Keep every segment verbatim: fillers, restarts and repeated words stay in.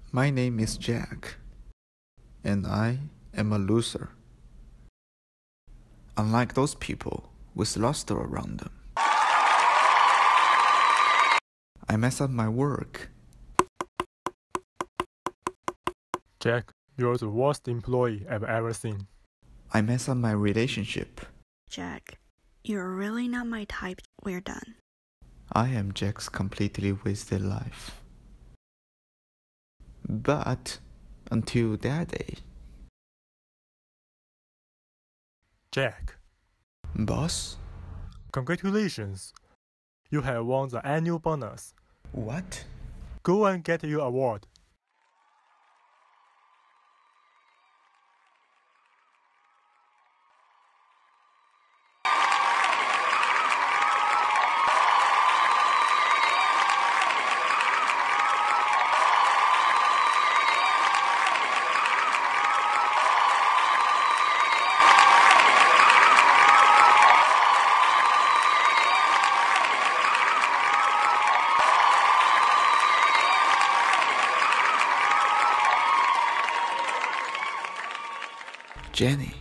My name is Jack, and I am a loser. Unlike those people with luster around them. I mess up my work. Jack, you're the worst employee I've ever seen. I mess up my relationship. Jack, you're really not my type. We're done. I am Jack's completely wasted life. But until that day. Jack. Boss? Congratulations. You have won the annual bonus. What? Go and get your award. Jenny.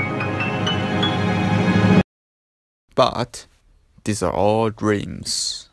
But these are all dreams.